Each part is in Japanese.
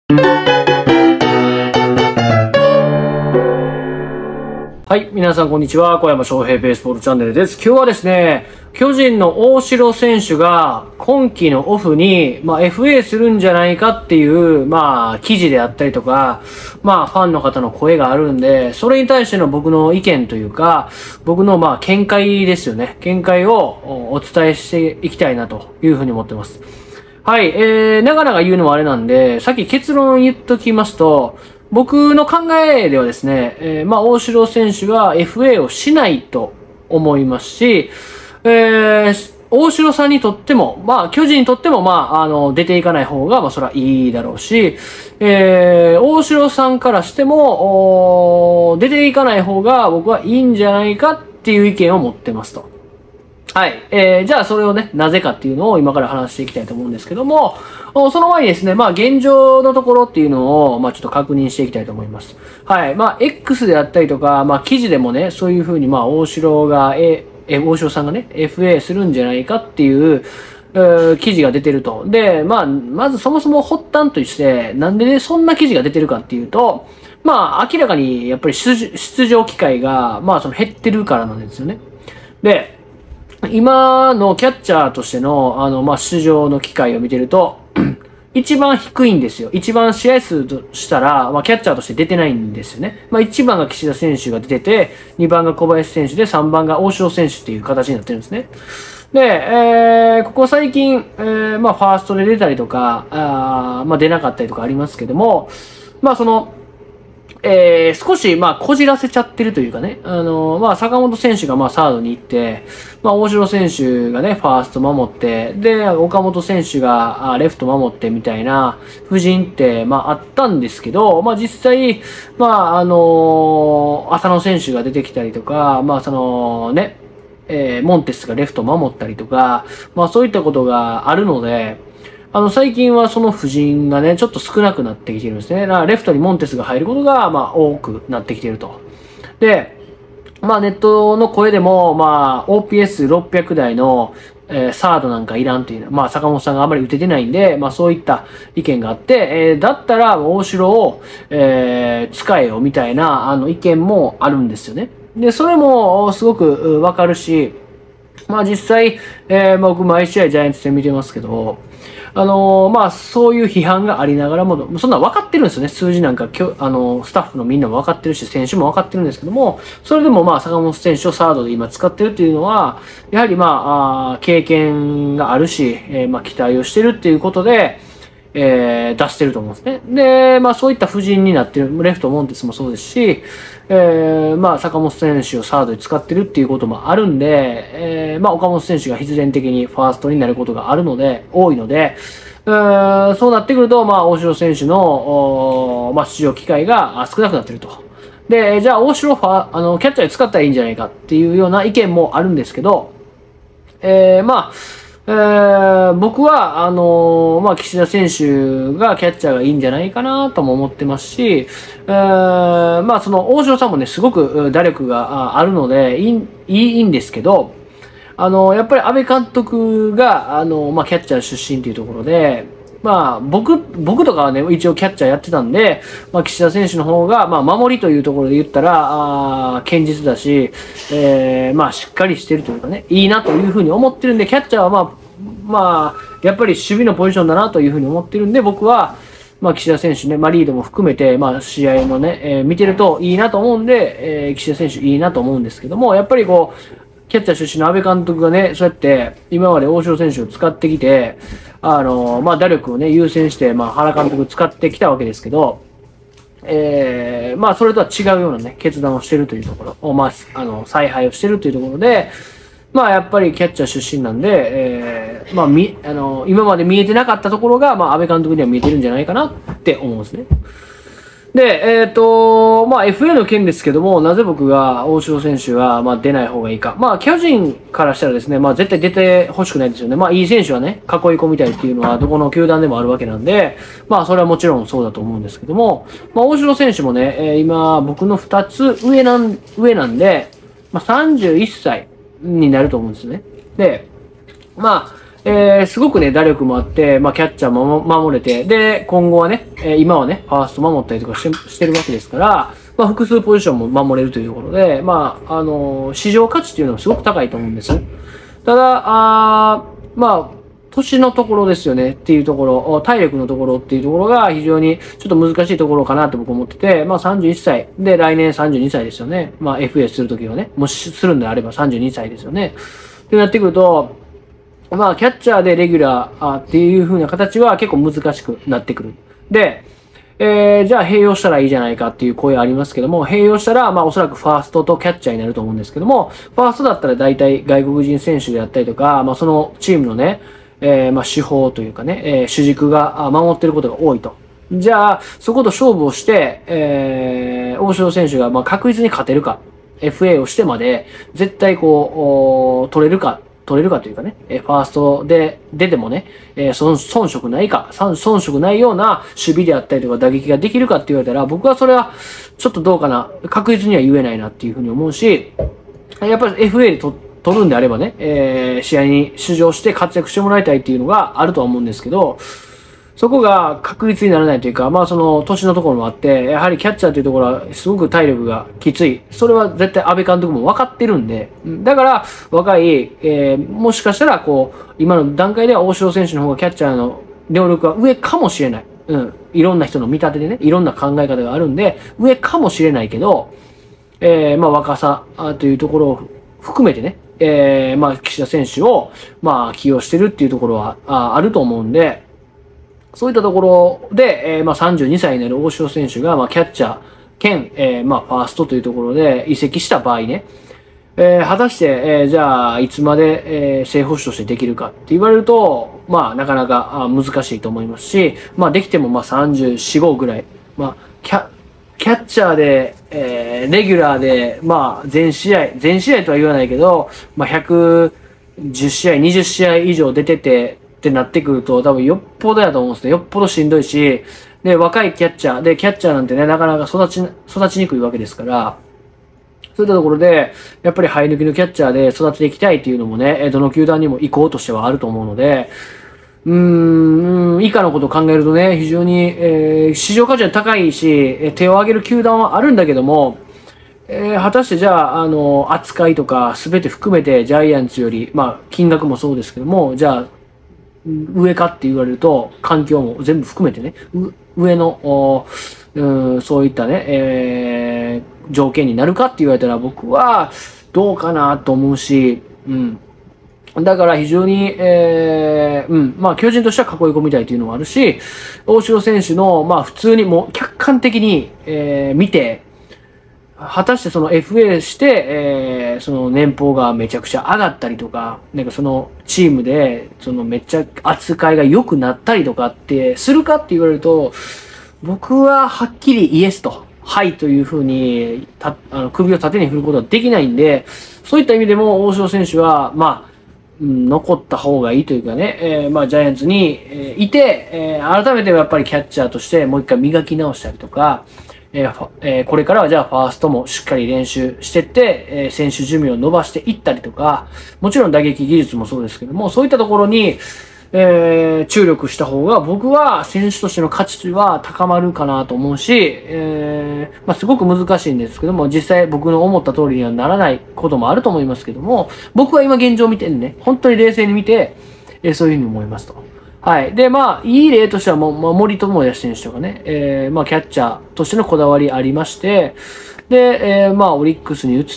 はい、皆さんこんにちは。小山翔平ベースボールチャンネルです。今日はですね、巨人の大城選手が今季のオフに、FA するんじゃないかっていう、記事であったりとか、ファンの方の声があるんで、それに対しての僕の意見というか、僕の見解ですよね。見解をお伝えしていきたいなというふうに思ってます。はい、長々言うのはあれなんで、さっき結論言っときますと、僕の考えではですね、大城選手が FA をしないと思いますし、大城さんにとっても、巨人にとっても、出ていかない方が、それはいいだろうし、大城さんからしても、出ていかない方が僕はいいんじゃないかっていう意見を持ってますと。はい。じゃあそれをね、なぜかっていうのを今から話していきたいと思うんですけども、その前にですね、現状のところっていうのを、ちょっと確認していきたいと思います。はい。X であったりとか、記事でもね、そういうふうに、大城さんがね、FA するんじゃないかっていう、記事が出てると。で、まずそもそも発端として、なんでそんな記事が出てるかっていうと、明らかにやっぱり出場機会が、減ってるからなんですよね。で、今のキャッチャーとしての、出場の機会を見てると、一番低いんですよ。一番試合数としたら、キャッチャーとして出てないんですよね。1番が岸田選手が出てて、2番が小林選手で、3番が大城選手っていう形になってるんですね。で、ここ最近、ファーストで出たりとか、出なかったりとかありますけども、少し、こじらせちゃってるというかね、坂本選手が、サードに行って、大城選手がね、ファースト守って、で、岡本選手が、レフト守ってみたいな、布陣って、あったんですけど、実際、浅野選手が出てきたりとか、モンテスがレフト守ったりとか、そういったことがあるので、最近はその布陣がね、ちょっと少なくなってきてるんですね。レフトにモンテスが入ることが、多くなってきてると。で、ネットの声でも、OPS600 台の、サードなんかいらんっていう、坂本さんがあまり打ててないんで、そういった意見があって、だったら、大城を、使えよ、みたいな、意見もあるんですよね。で、それも、すごくわかるし、実際、僕毎試合ジャイアンツ戦見てますけど、そういう批判がありながらも、そんな分かってるんですよね。数字なんか、スタッフのみんなも分かってるし、選手も分かってるんですけども、それでも坂本選手をサードで今使ってるっていうのは、やはり経験があるし、期待をしてるっていうことで、出してると思うんですね。で、そういった布陣になってる、レフトモンテスもそうですし、坂本選手をサードに使ってるっていうこともあるんで、岡本選手が必然的にファーストになることがあるので、多いので、そうなってくると、大城選手の、出場機会が少なくなってると。で、じゃあ、大城キャッチャーで使ったらいいんじゃないかっていうような意見もあるんですけど、僕は、岸田選手がキャッチャーがいいんじゃないかなとも思ってますし、その大城さんもね、すごく打力があるので、いいんですけど、やっぱり安倍監督が、キャッチャー出身というところで、僕とかはね、一応キャッチャーやってたんで、岸田選手の方が、守りというところで言ったら、堅実だし、しっかりしてるというかね、いいなというふうに思ってるんで、キャッチャーはやっぱり守備のポジションだなというふうに思ってるんで、僕は、岸田選手ね、リードも含めて、試合もね、見てるといいなと思うんで、岸田選手いいなと思うんですけども、やっぱりキャッチャー出身の安倍監督がね、そうやって、今まで大城選手を使ってきて、打力をね、優先して、原監督使ってきたわけですけど、それとは違うようなね、決断をしてるというところを、采配をしてるというところで、やっぱりキャッチャー出身なんで、今まで見えてなかったところが、安倍監督には見えてるんじゃないかなって思うんですね。で、FA の件ですけども、なぜ僕が大城選手は、出ない方がいいか。巨人からしたらですね、絶対出て欲しくないですよね。いい選手はね、囲い込みたいっていうのは、どこの球団でもあるわけなんで、それはもちろんそうだと思うんですけども、大城選手もね、今、僕の2つ上なんで、31歳になると思うんですね。で、 すごくね、打力もあって、まあ、キャッチャーも守れて、で、今後はね、今はね、ファースト守ったりとかしてるわけですから、まあ、複数ポジションも守れるというところで、まあ、市場価値っていうのはすごく高いと思うんです。ただ、まあ、年のところですよねっていうところ、体力のところっていうところが非常にちょっと難しいところかなって僕思ってて、まあ31歳で来年32歳ですよね。まあ FA するときはね、もしするんであれば32歳ですよね。ってなってくると、まあキャッチャーでレギュラーっていう風な形は結構難しくなってくる。で、じゃあ併用したらいいじゃないかっていう声ありますけども、併用したら、まあおそらくファーストとキャッチャーになると思うんですけども、ファーストだったら大体外国人選手であったりとか、まあそのチームのね、まあ手法というかね、主軸が守ってることが多いと。じゃあ、そこと勝負をして、大城選手がまあ確実に勝てるか、FA をしてまで、絶対こう、取れるかというかね、ファーストで出てもね、遜色ないか、遜色ないような守備であったりとか打撃ができるかって言われたら、僕はそれはちょっとどうかな、確実には言えないなっていうふうに思うし、やっぱり FA で取るんであればね、試合に出場して活躍してもらいたいっていうのがあるとは思うんですけど、そこが確率にならないというか、まあその年のところもあって、やはりキャッチャーというところはすごく体力がきつい。それは絶対安倍監督も分かってるんで、だから若い、もしかしたらこう、今の段階では大城選手の方がキャッチャーの能力が上かもしれない。いろんな人の見立てでね、いろんな考え方があるんで、上かもしれないけど、まあ若さというところを含めてね、まあ岸田選手を、まあ起用してるっていうところはあると思うんで、そういったところで、まあ、32歳になる大城選手が、まあ、キャッチャー兼、まあ、ファーストというところで移籍した場合ね、果たして、じゃあ、いつまで、正捕手としてできるかって言われると、まあ、なかなか難しいと思いますし、まあ、できても、まあ、34、5ぐらい。まあ、キャッチャーで、レギュラーで、まあ、全試合とは言わないけど、まあ、110試合、20試合以上出てて、ってなってくると、多分よっぽどやと思うんですね。よっぽどしんどいし、で、若いキャッチャー、で、キャッチャーなんてね、なかなか育ちにくいわけですから、そういったところで、やっぱり生え抜きのキャッチャーで育てていきたいっていうのもね、どの球団にも意向としてはあると思うので、以下のことを考えるとね、非常に、市場価値は高いし、手を挙げる球団はあるんだけども、果たしてじゃあ、扱いとか全て含めてジャイアンツより、まあ、金額もそうですけども、じゃあ、上かって言われると、環境も全部含めてね、上の、そういったね、条件になるかって言われたら僕はどうかなと思うし、だから非常に、まあ巨人としては囲い込みたいというのもあるし、大城選手の、まあ普通にもう客観的に、見て、果たしてその FA して、その年俸がめちゃくちゃ上がったりとか、なんかそのチームで、そのめっちゃ扱いが良くなったりとかってするかって言われると、僕ははっきりイエスと、はいというふうに、首を縦に振ることはできないんで、そういった意味でも大城選手は、まあ、残った方がいいというかね、まあジャイアンツに、いて、改めてやっぱりキャッチャーとしてもう一回磨き直したりとか、これからはじゃあファーストもしっかり練習してって、選手寿命を伸ばしていったりとか、もちろん打撃技術もそうですけども、そういったところに、注力した方が僕は選手としての価値は高まるかなと思うし、まあ、すごく難しいんですけども、実際僕の思った通りにはならないこともあると思いますけども、僕は今現状を見てね、本当に冷静に見て、そういうふうに思いますと。はい。で、まあ、いい例としては、森友哉選手とかね、まあ、キャッチャーとしてのこだわりありまして、で、まあ、オリックスに移って、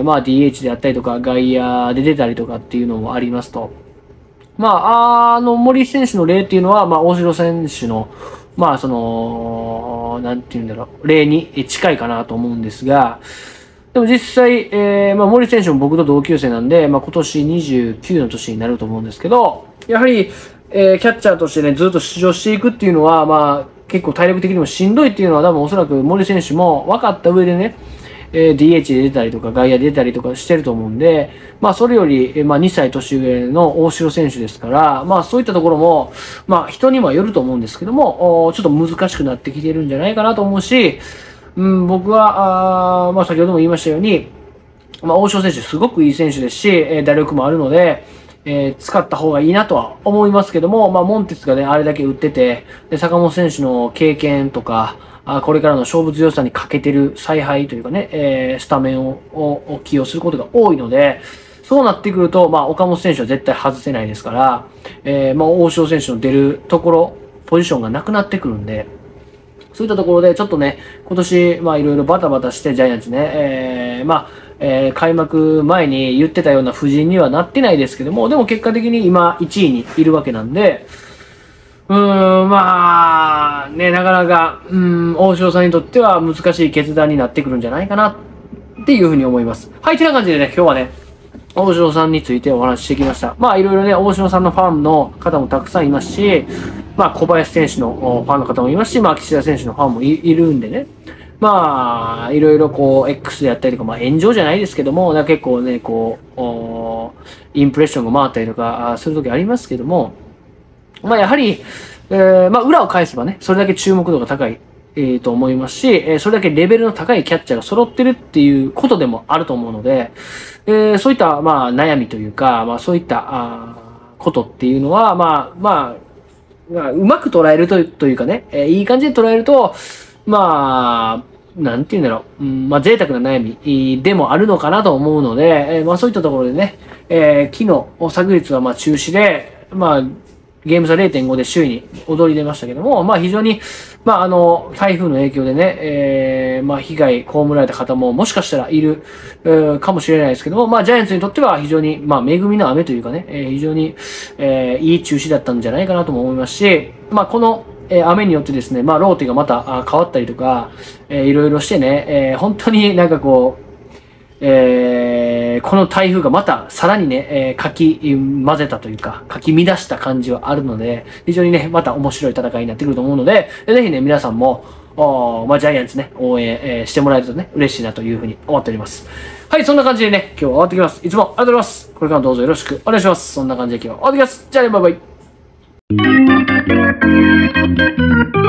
まあ、DH であったりとか、外野で出たりとかっていうのもありますと。まあ、森選手の例っていうのは、まあ、大城選手の、まあ、その、なんていうんだろう、例に近いかなと思うんですが、でも実際、まあ、森選手も僕と同級生なんで、まあ、今年29の年になると思うんですけど、やはり、キャッチャーとしてね、ずっと出場していくっていうのは、まあ、結構体力的にもしんどいっていうのは多分おそらく森選手も分かった上でね、DH で出たりとか外野で出たりとかしてると思うんで、まあそれより、まあ2歳年上の大城選手ですから、まあそういったところも、まあ人にはよると思うんですけども、ちょっと難しくなってきてるんじゃないかなと思うし、僕は、まあ先ほども言いましたように、まあ大城選手すごくいい選手ですし、打力もあるので、 使った方がいいなとは思いますけども、まあ、モンテスがね、あれだけ打ってて、で、坂本選手の経験とか、これからの勝負強さに欠けてる采配というかね、スタメンを起用することが多いので、そうなってくると、まあ、岡本選手は絶対外せないですから、まあ、大城選手の出るところ、ポジションがなくなってくるんで、そういったところで、ちょっとね、今年、まあ、いろいろバタバタしてジャイアンツね、開幕前に言ってたような布陣にはなってないですけども、でも結果的に今1位にいるわけなんで、まあ、ね、なかなか、大城さんにとっては難しい決断になってくるんじゃないかなっていうふうに思います。はい、てな感じでね、今日はね、大城さんについてお話ししてきました。まあ、いろいろね、大城さんのファンの方もたくさんいますし、まあ、小林選手のファンの方もいますし、まあ、岸田選手のファンもいるんでね。まあ、いろいろこう、X でやったりとか、まあ、炎上じゃないですけども、結構ね、こう、インプレッションが回ったりとか、するときありますけども、まあ、やはり、まあ、裏を返せばね、それだけ注目度が高い、と思いますし、それだけレベルの高いキャッチャーが揃ってるっていうことでもあると思うので、そういった、まあ、悩みというか、まあ、そういった、ことっていうのは、うまく捉えるというかね、いい感じで捉えると、まあ、なんて言うんだろう、まあ、贅沢な悩みでもあるのかなと思うので、まあ、そういったところでね、昨日、昨日はまあ中止で、まあ、ゲーム差 0.5 で首位に躍り出ましたけども、まあ非常に、まあ台風の影響でね、まあ被害被られた方ももしかしたらいる、かもしれないですけども、まあジャイアンツにとっては非常に、まあ恵みの雨というかね、非常に、いい中止だったんじゃないかなとも思いますし、まあこの、雨によってですね、まあローテがまた変わったりとか、いろいろしてね、本当になんかこう、この台風がまたさらにね、かき混ぜたというか、かき乱した感じはあるので、非常にね、また面白い戦いになってくると思うので、ぜひね、皆さんも、まあ、ジャイアンツね、応援、してもらえるとね、嬉しいなというふうに思っております。はい、そんな感じでね、今日は終わってきます。いつもありがとうございます。これからもどうぞよろしくお願いします。そんな感じで今日は終わってきます。じゃあね、バイバイ。